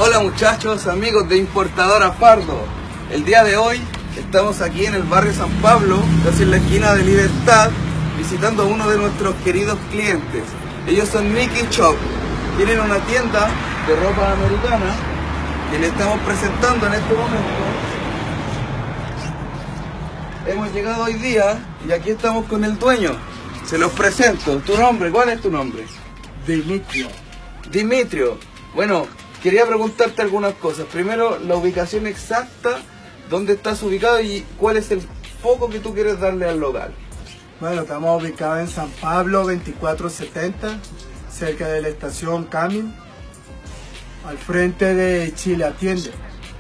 Hola muchachos, amigos de Importadora Fardo. El día de hoy estamos aquí en el barrio San Pablo, casi en la esquina de Libertad, visitando a uno de nuestros queridos clientes. Ellos son Nicky Shop. Tienen una tienda de ropa americana que le estamos presentando en este momento. Hemos llegado hoy día y aquí estamos con el dueño. Se los presento. ¿Tu nombre? ¿Cuál es tu nombre? Dimitrio. Dimitrio. Bueno, quería preguntarte algunas cosas. Primero, la ubicación exacta, dónde estás ubicado y cuál es el foco que tú quieres darle al local. Bueno, estamos ubicados en San Pablo 2470, cerca de la estación Camin, al frente de Chile Atiende.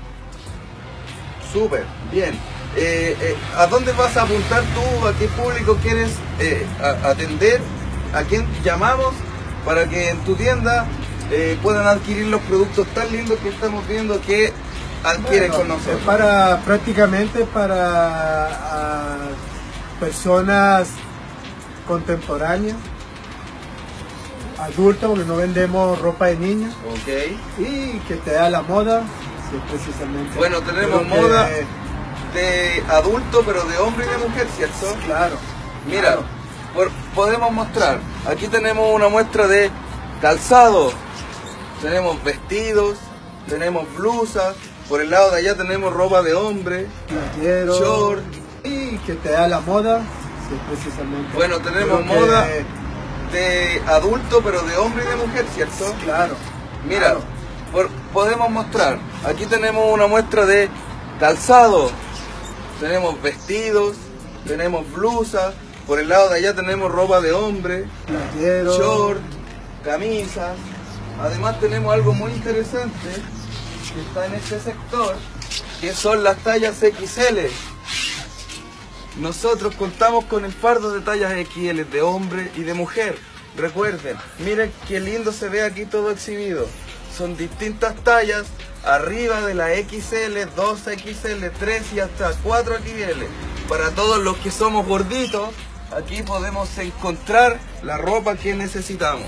Súper, bien. ¿A dónde vas a apuntar tú? ¿A qué público quieres atender? ¿A quién llamamos para que en tu tienda puedan adquirir los productos tan lindos que estamos viendo que adquieren con nosotros? Prácticamente para personas contemporáneas, adultos, porque no vendemos ropa de niños. Ok. Y que te da la moda, sí, precisamente. Bueno, tenemos moda de adulto, pero de hombre y de mujer, ¿cierto? Claro. Mira, claro. Podemos mostrar. Aquí tenemos una muestra de calzado. Tenemos vestidos, tenemos blusas. Por el lado de allá tenemos ropa de hombre, playero, short. Y que te da la moda, sí, precisamente. Bueno, tenemos moda de adulto, pero de hombre y de mujer, ¿cierto? Claro. Mira, claro. Podemos mostrar. Aquí tenemos una muestra de calzado. Tenemos vestidos, tenemos blusas. Por el lado de allá tenemos ropa de hombre, playero, short, camisas. Además tenemos algo muy interesante que está en este sector, que son las tallas XL. Nosotros contamos con el fardo de tallas XL de hombre y de mujer. Recuerden, miren qué lindo se ve aquí todo exhibido. Son distintas tallas, arriba de la XL, 2XL, 3 y hasta 4XL. Para todos los que somos gorditos, aquí podemos encontrar la ropa que necesitamos.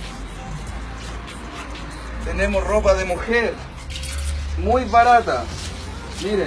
Tenemos ropa de mujer, muy barata. Miren,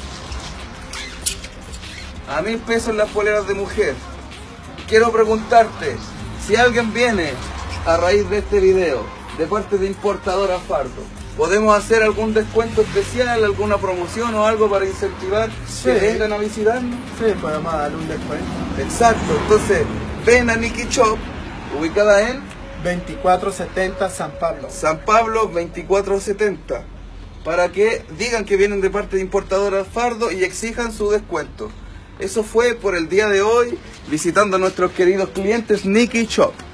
a 1000 pesos las poleras de mujer. Quiero preguntarte, si alguien viene a raíz de este video, de parte de Importadora Fardo, ¿podemos hacer algún descuento especial, alguna promoción o algo para incentivar que vengan a visitarnos? Sí, podemos darle un descuento. Exacto, entonces ven a Nicky Shop, ubicada en 2470 San Pablo. San Pablo 2470, para que digan que vienen de parte de Importadora Fardo y exijan su descuento. Eso fue por el día de hoy, visitando a nuestros queridos clientes Nicky Shop.